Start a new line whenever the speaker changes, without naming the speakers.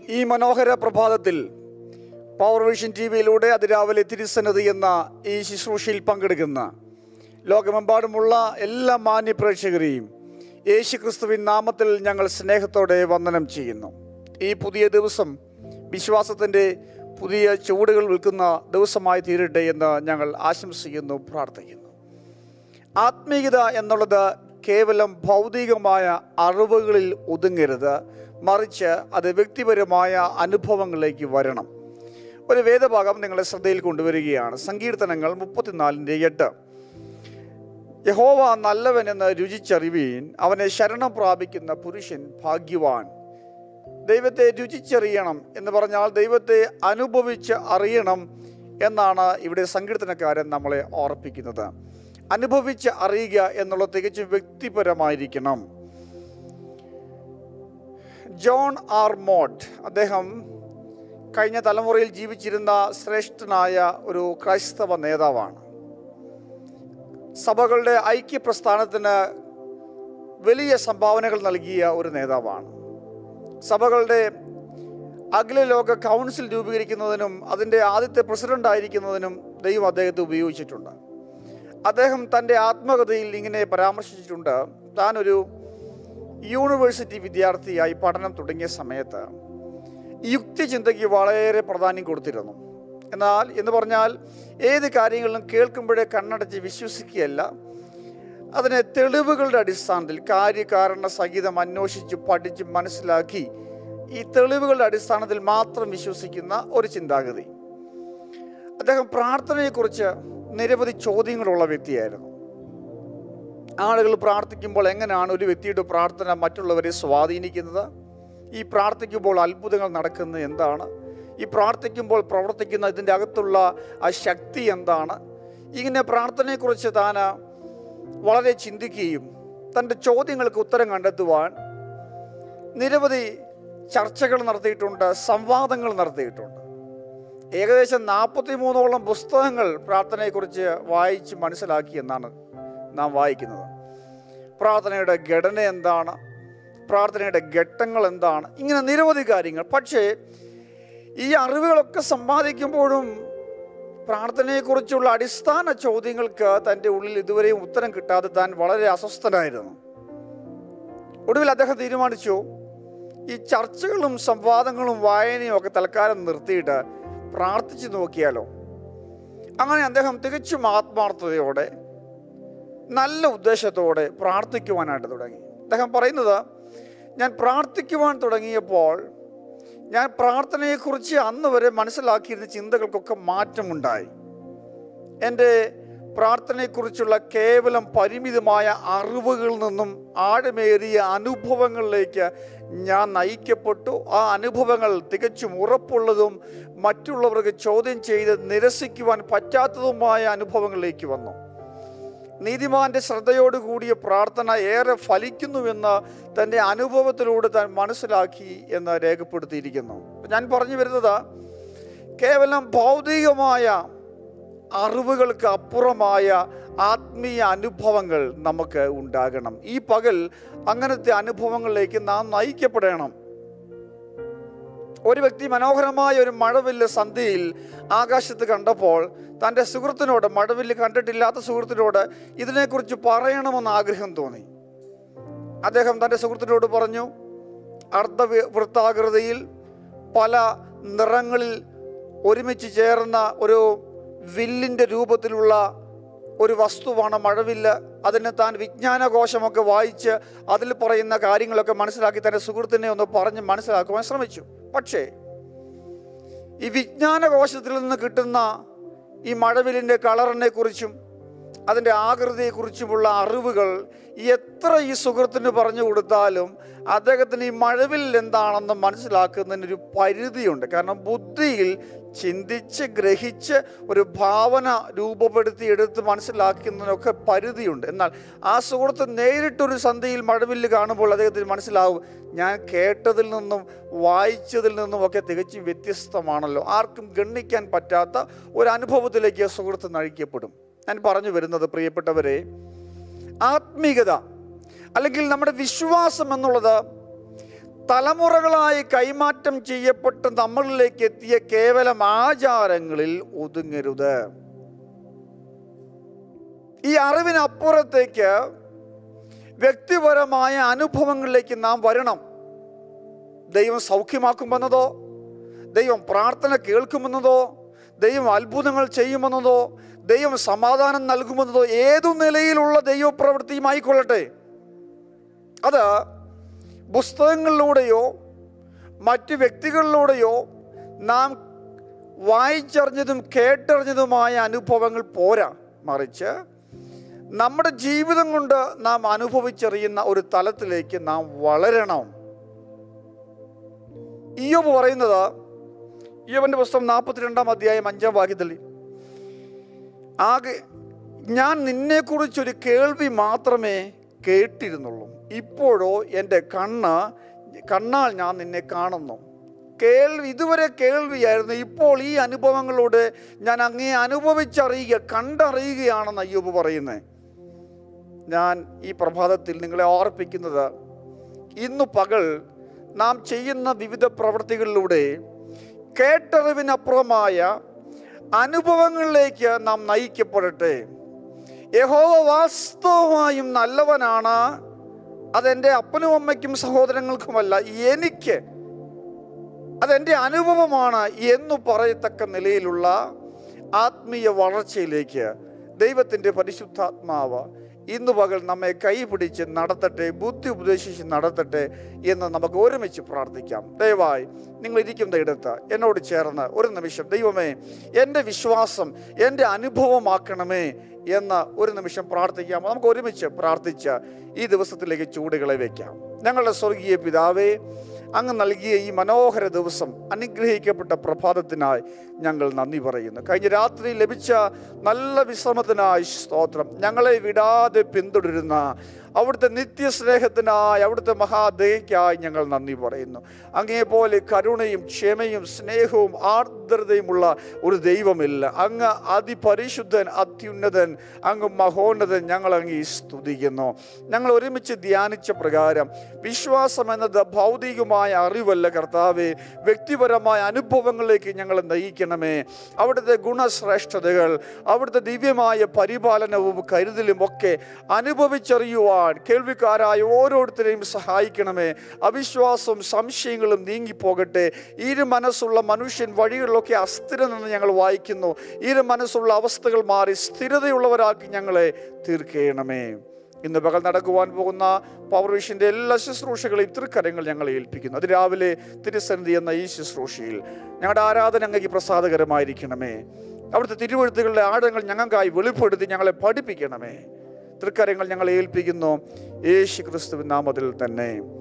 ഈ മനോഹര പ്രഭാതത്തിൽ പവർവിഷൻ ടിവിയിലൂടെ അതിരാവിലെ തിരുസന്നിധി എന്ന ഈ ശുശ്രൂഷയിൽ പങ്കെടുക്കുന്ന ലോകമെമ്പാടുമുള്ള എല്ലാ മാന്യ പ്രേക്ഷകരെയും യേശുക്രിസ്തുവിൻ നാമത്തിൽ ഞങ്ങൾ സ്നേഹത്തോടെ വന്ദനം ചെയ്യുന്നു. ഈ പുതിയ ദിവസം വിശ്വാസത്തിൻ്റെ പുതിയ ചുവടുകൾ വിൽക്കുന്ന ദിവസമായി തീരട്ടെ എന്ന് ഞങ്ങൾ ആശംസിക്കുന്നു, പ്രാർത്ഥിക്കുന്നു. ആത്മീയത എന്നുള്ളത് കേവലം ഭൗതികമായ അറിവുകളിൽ ഒതുങ്ങരുത്, മറിച്ച് അത് വ്യക്തിപരമായ അനുഭവങ്ങളിലേക്ക് വരണം. ഒരു വേദഭാഗം നിങ്ങളെ ശ്രദ്ധയിൽ കൊണ്ടുവരികയാണ്. സങ്കീർത്തനങ്ങൾ 34:8. യഹോവ നല്ലവനെന്ന് രുചിച്ചറിവീൻ, അവനെ ശരണം പ്രാപിക്കുന്ന പുരുഷൻ ഭാഗ്യവാൻ. ദൈവത്തെ രുചിച്ചറിയണം എന്ന് പറഞ്ഞാൽ ദൈവത്തെ അനുഭവിച്ച് അറിയണം എന്നാണ് ഇവിടെ സങ്കീർത്തനക്കാരൻ നമ്മളെ ഓർപ്പിക്കുന്നത്. അനുഭവിച്ച് അറിയുക എന്നുള്ളത് തികച്ചും വ്യക്തിപരമായിരിക്കണം. ജോൺ ആർ മോട്ട്, അദ്ദേഹം കഴിഞ്ഞ തലമുറയിൽ ജീവിച്ചിരുന്ന ശ്രേഷ്ഠനായ ഒരു ക്രൈസ്തവ നേതാവാണ്. സഭകളുടെ ഐക്യപ്രസ്ഥാനത്തിന് വലിയ സംഭാവനകൾ നൽകിയ ഒരു നേതാവാണ്. സഭകളുടെ അഖില ലോക കൗൺസിൽ രൂപീകരിക്കുന്നതിനും അതിൻ്റെ ആദ്യത്തെ പ്രസിഡന്റ് ആയിരിക്കുന്നതിനും ദൈവം അദ്ദേഹത്തെ ഉപയോഗിച്ചിട്ടുണ്ട്. അദ്ദേഹം തൻ്റെ ആത്മകഥയിൽ ഇങ്ങനെ പരാമർശിച്ചിട്ടുണ്ട്: താനൊരു യൂണിവേഴ്സിറ്റി വിദ്യാർത്ഥിയായി പഠനം തുടങ്ങിയ സമയത്ത് യുക്തിചിന്തയ്ക്ക് വളരെ പ്രാധാന്യം കൊടുത്തിരുന്നു. എന്ന് പറഞ്ഞാൽ ഏത് കാര്യങ്ങളിലും കേൾക്കുമ്പോഴേ കണ്ണടച്ച് വിശ്വസിക്കുകയല്ല, അതിനെ തെളിവുകളുടെ അടിസ്ഥാനത്തിൽ കാര്യകാരണ സഹിതം അന്വേഷിച്ച് പഠിച്ച് മനസ്സിലാക്കി ഈ തെളിവുകളുടെ അടിസ്ഥാനത്തിൽ മാത്രം വിശ്വസിക്കുന്ന ഒരു ചിന്താഗതി. അദ്ദേഹം പ്രാർത്ഥനയെക്കുറിച്ച് നിരവധി ചോദ്യങ്ങളുള്ള വ്യക്തിയായിരുന്നു. ആളുകൾ പ്രാർത്ഥിക്കുമ്പോൾ എങ്ങനെയാണ് ഒരു വ്യക്തിയുടെ പ്രാർത്ഥന മറ്റുള്ളവരെ സ്വാധീനിക്കുന്നത്? ഈ പ്രാർത്ഥിക്കുമ്പോൾ അത്ഭുതങ്ങൾ നടക്കുന്നത് എന്താണ്? ഈ പ്രാർത്ഥിക്കുമ്പോൾ പ്രവർത്തിക്കുന്ന ഇതിൻ്റെ അകത്തുള്ള ആ ശക്തി എന്താണ്? ഇങ്ങനെ പ്രാർത്ഥനയെക്കുറിച്ച് താൻ വളരെ ചിന്തിക്കുകയും തൻ്റെ ചോദ്യങ്ങൾക്ക് ഉത്തരം കണ്ടെത്തുവാൻ നിരവധി ചർച്ചകൾ നടത്തിയിട്ടുണ്ട്, സംവാദങ്ങൾ നടത്തിയിട്ടുണ്ട്. ഏകദേശം 43ഓളം പുസ്തകങ്ങൾ പ്രാർത്ഥനയെക്കുറിച്ച് വായിച്ച് മനസ്സിലാക്കി എന്നാണ് നാം വായിക്കുന്നത്. പ്രാർത്ഥനയുടെ ഘടന എന്താണ്, പ്രാർത്ഥനയുടെ ഘട്ടങ്ങൾ എന്താണ്, ഇങ്ങനെ നിരവധി കാര്യങ്ങൾ. പക്ഷേ ഈ അറിവുകളൊക്കെ സമ്പാദിക്കുമ്പോഴും പ്രാർത്ഥനയെക്കുറിച്ചുള്ള അടിസ്ഥാന ചോദ്യങ്ങൾക്ക് തൻ്റെ ഉള്ളിൽ ഇതുവരെയും ഉത്തരം കിട്ടാതെ താൻ വളരെ അസ്വസ്ഥനായിരുന്നു. ഒടുവിൽ അദ്ദേഹം തീരുമാനിച്ചു, ഈ ചർച്ചകളും സംവാദങ്ങളും വായനയും ഒക്കെ തൽക്കാലം നിർത്തിയിട്ട് പ്രാർത്ഥിച്ചു നോക്കിയാലോ. അങ്ങനെ അദ്ദേഹം തികച്ചും ആത്മാർത്ഥതയോടെ നല്ല ഉദ്ദേശത്തോടെ പ്രാർത്ഥിക്കുവാനായിട്ട് തുടങ്ങി. അദ്ദേഹം പറയുന്നത്, ഞാൻ പ്രാർത്ഥിക്കുവാൻ തുടങ്ങിയപ്പോൾ ഞാൻ പ്രാർത്ഥനയെക്കുറിച്ച് അന്ന് വരെ മനസ്സിലാക്കിയിരുന്ന ചിന്തകൾക്കൊക്കെ മാറ്റമുണ്ടായി. എൻ്റെ പ്രാർത്ഥനയെക്കുറിച്ചുള്ള കേവലം പരിമിതമായ അറിവുകളിൽ നിന്നും ആഴമേറിയ അനുഭവങ്ങളിലേക്ക് ഞാൻ നയിക്കപ്പെട്ടു. ആ അനുഭവങ്ങൾ തികച്ചും ഉറപ്പുള്ളതും മറ്റുള്ളവർക്ക് ചോദ്യം ചെയ്ത് നിരസിക്കുവാൻ പറ്റാത്തതുമായ അനുഭവങ്ങളിലേക്ക് വന്നു. നീതിമാന്റെ ശ്രദ്ധയോടുകൂടിയ പ്രാർത്ഥന ഏറെ ഫലിക്കുന്നുവെന്ന് തൻ്റെ അനുഭവത്തിലൂടെ താൻ മനസ്സിലാക്കി എന്ന് രേഖപ്പെടുത്തിയിരിക്കുന്നു. ഞാൻ പറഞ്ഞു വരുന്നത്, കേവലം ഭൗതികമായ അറിവുകൾക്ക് അപ്പുറമായ ആത്മീയ അനുഭവങ്ങൾ നമുക്ക് ഉണ്ടാകണം. ഈ പകൽ അങ്ങനത്തെ അനുഭവങ്ങളിലേക്ക് നാം നയിക്കപ്പെടണം. ഒരു വ്യക്തി മനോഹരമായ ഒരു മഴവില്ല് സന്ധ്യയിൽ ആകാശത്ത് കണ്ടപ്പോൾ തൻ്റെ സുഹൃത്തിനോട്, മഴവില്ല് കണ്ടിട്ടില്ലാത്ത സുഹൃത്തിനോട് ഇതിനെക്കുറിച്ച് പറയണമെന്ന് ആഗ്രഹം തോന്നി. അദ്ദേഹം തൻ്റെ സുഹൃത്തിനോട് പറഞ്ഞു, അർദ്ധവൃത്താകൃതിയിൽ പല നിറങ്ങളിൽ ഒരുമിച്ച് ചേർന്ന ഒരു വില്ലിൻ്റെ രൂപത്തിലുള്ള ഒരു വസ്തുവാണ് മഴവില്ല്. അതിന് താൻ വിജ്ഞാനകോശമൊക്കെ വായിച്ച് അതിൽ പറയുന്ന കാര്യങ്ങളൊക്കെ മനസ്സിലാക്കി തൻ്റെ സുഹൃത്തിനെ ഒന്ന് പറഞ്ഞ് മനസ്സിലാക്കുവാൻ ശ്രമിച്ചു. പക്ഷേ ഈ വിജ്ഞാനകോശത്തിൽ നിന്ന് കിട്ടുന്ന ഈ മഴവില്ലിൻ്റെ കളറിനെ കുറിച്ചും അതിൻ്റെ ആകൃതിയെക്കുറിച്ചുമുള്ള അറിവുകൾ എത്ര ഈ സുഹൃത്തിന് പറഞ്ഞു കൊടുത്താലും അദ്ദേഹത്തിന് ഈ മഴവിൽ എന്താണെന്ന് മനസ്സിലാക്കുന്നതിനൊരു പരിധിയുണ്ട്. കാരണം ബുദ്ധിയിൽ ചിന്തിച്ച് ഗ്രഹിച്ച് ഒരു ഭാവന രൂപപ്പെടുത്തി എടുത്ത് മനസ്സിലാക്കുന്നതിനൊക്കെ പരിധിയുണ്ട്. എന്നാൽ ആ സുഹൃത്ത് നേരിട്ടൊരു സന്ധ്യയിൽ മഴവില്ല് കാണുമ്പോൾ അദ്ദേഹത്തിന് മനസ്സിലാവും, ഞാൻ കേട്ടതിൽ നിന്നും വായിച്ചതിൽ നിന്നും ഒക്കെ തികച്ചും വ്യത്യസ്തമാണല്ലോ. ആർക്കും ഗണ്ണിക്കാൻ പറ്റാത്ത ഒരു അനുഭവത്തിലേക്ക് സുഹൃത്ത് നയിക്കപ്പെടും. ഞാൻ പറഞ്ഞു വരുന്നത്, പ്രിയപ്പെട്ടവരെ, ആത്മീയത അല്ലെങ്കിൽ നമ്മുടെ വിശ്വാസം എന്നുള്ളത് തലമുറകളായി കൈമാറ്റം ചെയ്യപ്പെട്ട് നമ്മളിലേക്ക് എത്തിയ കേവലം ആചാരങ്ങളിൽ ഒതുങ്ങരുത്. ഈ അറിവിനപ്പുറത്തേക്ക് വ്യക്തിപരമായ അനുഭവങ്ങളിലേക്ക് നാം വരണം. ദൈവം സൗഖ്യമാക്കുമെന്നതോ, ദൈവം പ്രാർത്ഥന കേൾക്കുമെന്നതോ, ദൈവം അത്ഭുതങ്ങൾ ചെയ്യുമെന്നതോ, ദൈവം സമാധാനം നൽകുമെന്നതോ ഏതു നിലയിലുള്ള ദൈവപ്രവൃത്തിയുമായിക്കൊള്ളട്ടെ, അത് പുസ്തകങ്ങളിലൂടെയോ മറ്റ് വ്യക്തികളിലൂടെയോ നാം വായിച്ചറിഞ്ഞതും കേട്ടറിഞ്ഞതുമായ അനുഭവങ്ങൾ പോരാ, മറിച്ച് നമ്മുടെ ജീവിതം കൊണ്ട് നാം അനുഭവിച്ചറിയുന്ന ഒരു തലത്തിലേക്ക് നാം വളരണം. ഇയ്യോബ് പറയുന്നത്, ഇയ്യോബിന്റെ പുസ്തകം 42-ാം അധ്യായം 5-ാം വാക്യത്തിൽ, ഞാൻ നിന്നെക്കുറിച്ചൊരു കേൾവി മാത്രമേ കേട്ടിരുന്നുള്ളൂ, ഇപ്പോഴോ എൻ്റെ കണ്ണാൽ ഞാൻ നിന്നെ കാണുന്നു. ഇതുവരെ കേൾവിയായിരുന്നു, ഇപ്പോൾ ഈ അനുഭവങ്ങളോട് ഞാൻ അങ്ങേ അനുഭവിച്ചറിയുക, കണ്ടറിയുകയാണെന്ന് അയ്യൂബ് പറയുന്നത്. ഞാൻ ഈ പ്രഭാതത്തിൽ നിങ്ങളെ ഓർപ്പിക്കുന്നത്, ഇന്നു പകൽ നാം ചെയ്യുന്ന വിവിധ പ്രവൃത്തികളിലൂടെ കേട്ടറിവിനപ്പുറമായ അനുഭവങ്ങളിലേക്ക് നാം നയിക്കപ്പെടട്ടെ. യഹോവ വാസ്തവമായും നല്ലവനാണ്, അതെൻ്റെ അപ്പനും അമ്മയ്ക്കും സഹോദരങ്ങൾക്കുമല്ല, അതെൻ്റെ അനുഭവമാണ് എന്ന് പറയത്തക്ക നിലയിലുള്ള ആത്മീയ വളർച്ചയിലേക്ക് ദൈവത്തിൻ്റെ പരിശുദ്ധാത്മാവ് ഇന്നു പകൽ നമ്മെ കൈപിടിച്ച് നടത്തട്ടെ, ബുദ്ധി ഉപദേശിച്ച് നടത്തട്ടെ എന്ന് നമുക്ക് ഒരുമിച്ച് പ്രാർത്ഥിക്കാം. ദയവായി നിങ്ങൾ ഇരിക്കുന്ന ഇടത്ത് എന്നോട് ചേർന്ന് ഒരു നിമിഷം, ദൈവമേ എൻ്റെ വിശ്വാസം എൻ്റെ അനുഭവമാക്കണമേ എന്ന് ഒരു നിമിഷം പ്രാർത്ഥിക്കാം. നമുക്ക് ഒരുമിച്ച് പ്രാർത്ഥിച്ച് ഈ ദിവസത്തിലേക്ക് ചൂടുകളെ വയ്ക്കാം. ഞങ്ങളുടെ സ്വർഗീയ പിതാവേ, അങ്ങ് നൽകിയ ഈ മനോഹര ദിവസം, അനുഗ്രഹിക്കപ്പെട്ട പ്രഭാതത്തിനായി ഞങ്ങൾ നന്ദി പറയുന്നു. കഴിഞ്ഞ രാത്രി ലഭിച്ച നല്ല വിശ്രമത്തിനായി സ്തോത്രം. ഞങ്ങളെ വിടാതെ പിന്തുടരുന്ന അവിടുത്തെ നിത്യസ്നേഹത്തിനായി, അവിടുത്തെ മഹാദയയ്ക്കായി ഞങ്ങൾ നന്ദി പറയുന്നു. അങ്ങേപോലെ കരുണയും ക്ഷമയും സ്നേഹവും ആർദ്രതയുമുള്ള ഒരു ദൈവമില്ല. അങ്ങ് അതിപരിശുദ്ധൻ, അത്യുന്നതൻ, അങ്ങ് മഹോന്നതൻ. ഞങ്ങൾ അങ്ങേ സ്തുതിക്കുന്നു. ഞങ്ങൾ ഒരുമിച്ച് ധ്യാനിച്ച പ്രകാരം വിശ്വാസം എന്നത് ഭൗതികമായ അറിവല്ല കർത്താവേ, വ്യക്തിപരമായ അനുഭവങ്ങളിലേക്ക് ഞങ്ങളെ നയിക്കണമേ. അവിടുത്തെ ഗുണശ്രേഷ്ഠതകൾ, അവിടുത്തെ ദിവ്യമായ പരിപാലനവും കരുതലും ഒക്കെ അനുഭവിച്ചറിയുവാൻ കേൾവിക്കാരായ ഓരോരുത്തരെയും സഹായിക്കണമേ. അവിശ്വാസവും സംശയങ്ങളും നീങ്ങിപ്പോകട്ടെ. ഇരു മനസ്സുള്ള മനുഷ്യൻ വഴികളിലൊക്കെ അസ്ഥിരനെന്ന് ഞങ്ങൾ വായിക്കുന്നു. ഇരു മനസ്സുള്ള അവസ്ഥകൾ മാറി സ്ഥിരതയുള്ളവരാക്കി ഞങ്ങളെ തീർക്കണമേ. ഇന്ന് പകൽ നടക്കുവാൻ പോകുന്ന പവർവിഷൻ്റെ എല്ലാ ശുശ്രൂഷകളെയും തൃക്കരങ്ങൾ ഞങ്ങളെ ഏൽപ്പിക്കുന്നു. അത് രാവിലെ തിരുസന്നിധി എന്ന ഈ ശുശ്രൂഷയിൽ ഞങ്ങളുടെ ആരാധന അങ്ങേക്ക് പ്രസാദകരമായിരിക്കണമേ. അവിടുത്തെ തിരുവെഴുത്തുകളുടെ ആഴങ്ങൾ ഞങ്ങൾക്കായി വെളിപ്പെടുത്തി ഞങ്ങളെ പഠിപ്പിക്കണമേ. തൃക്കരങ്ങൾ ഞങ്ങളെ ഏൽപ്പിക്കുന്നു, യേശു ക്രിസ്തുവിൻ നാമത്തിൽ തന്നെ.